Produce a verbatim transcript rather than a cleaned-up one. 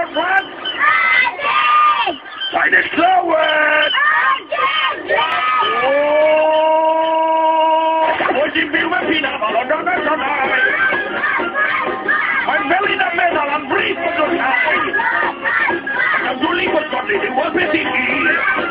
word what? Try the slow word. Oh, would you be with me? I'm very the metal, I'm brief for the time. I'm doing what's got it, it was busy.